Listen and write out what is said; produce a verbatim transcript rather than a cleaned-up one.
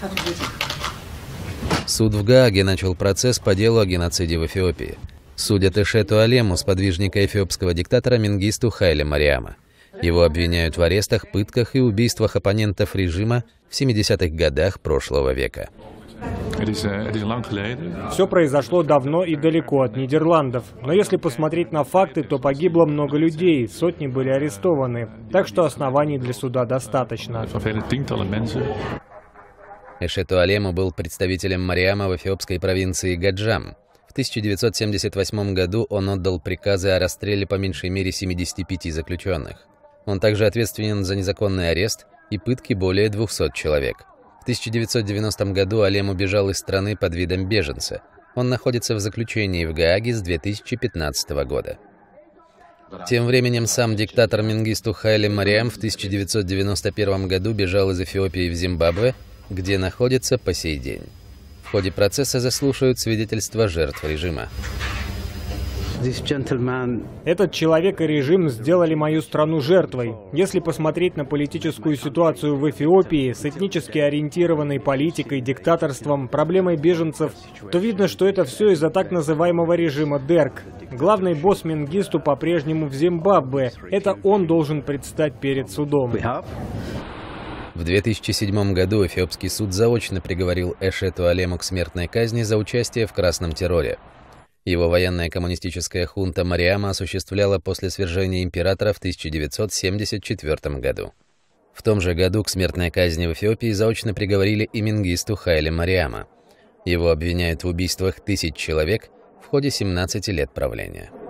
Суд в Гааге начал процесс по делу о геноциде в Эфиопии. Судят Эшету Алему, сподвижника эфиопского диктатора Менгисту Хайле Мариама. Его обвиняют в арестах, пытках и убийствах оппонентов режима в семидесятых годах прошлого века. Все произошло давно и далеко от Нидерландов. Но если посмотреть на факты, то погибло много людей, сотни были арестованы. Так что оснований для суда достаточно. Эшету Алему был представителем Мариама в эфиопской провинции Гаджам. В тысяча девятьсот семьдесят восьмом году он отдал приказы о расстреле по меньшей мере семидесяти пяти заключенных. Он также ответственен за незаконный арест и пытки более двухсот человек. В тысяча девятьсот девяностом году Алему бежал из страны под видом беженца. Он находится в заключении в Гааге с две тысячи пятнадцатого года. Тем временем сам диктатор Менгисту Хайле Мариам в тысяча девятьсот девяносто первом году бежал из Эфиопии в Зимбабве, где находится по сей день. В ходе процесса заслушают свидетельства жертв режима. Этот человек и режим сделали мою страну жертвой. Если посмотреть на политическую ситуацию в Эфиопии с этнически ориентированной политикой, диктаторством, проблемой беженцев, то видно, что это все из-за так называемого режима Дерк. Главный босс Менгисту по-прежнему в Зимбабве. Это он должен предстать перед судом. В две тысячи седьмом году эфиопский суд заочно приговорил Эшету Алему к смертной казни за участие в красном терроре. Его военная коммунистическая хунта Мариама осуществляла после свержения императора в тысяча девятьсот семьдесят четвёртом году. В том же году к смертной казни в Эфиопии заочно приговорили и Менгисту Хайле Мариама. Его обвиняют в убийствах тысяч человек в ходе семнадцати лет правления.